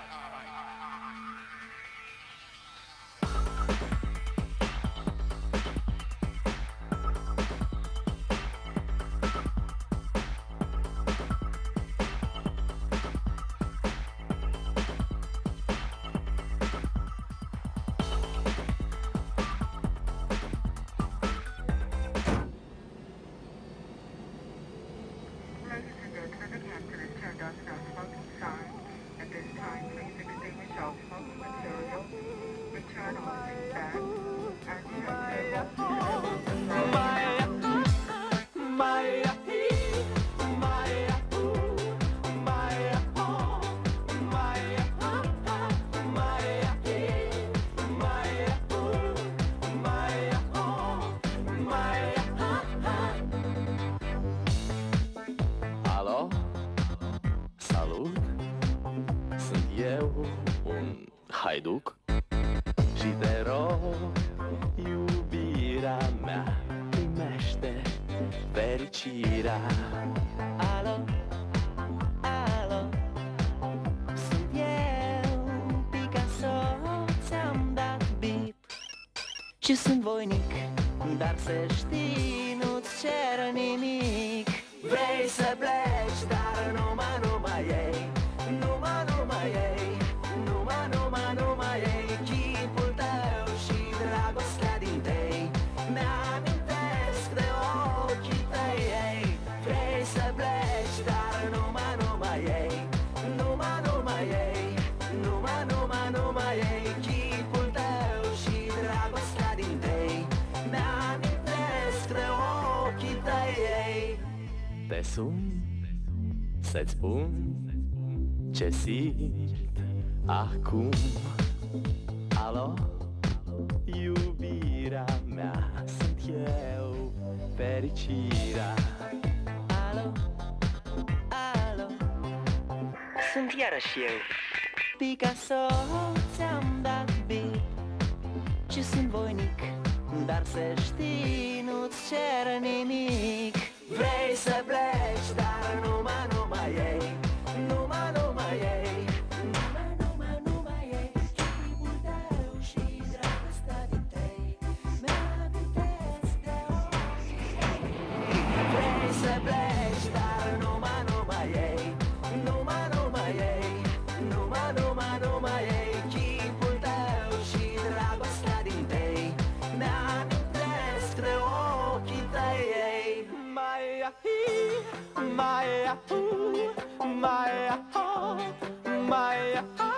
Alo? Salut! Sunt eu, un haiduc, și te rog, iubirea mea, primește fericirea. Alo, alo, sunt eu, Picasso, ți-am dat bip și sunt voinic, dar să știi, nu-ți cer nimic. Vrei să pleci, dar numai ei, numai ei, numai ei, chipul tău și dragostea din tei mi-amintesc de ochii tăi, ei. Vrei să pleci, dar numai ei, numai ei, numai ei, chipul tău și dragostea din tei mi-amintesc de ochii tăi, ei. Te sun să-ți spun ce simt acum. Alo? Iubirea mea, sunt eu, fericirea. Alo, alo, sunt iarăși eu, Picasso, ți-am dat bip și sunt voinic, dar să știi, nu-ți cer nimic. Vrei să pleci, dar numai ei, numai ei, numai ei, chipul tău și dragostea din tei mi-amintesc de ochii tăi. Vrei să pleci, dar numai ei, numai ei, numai ei, chipul tău și dragostea din tei mi-amintesc de ochii tăi, ei. Maya, Maya, Maya, Maya,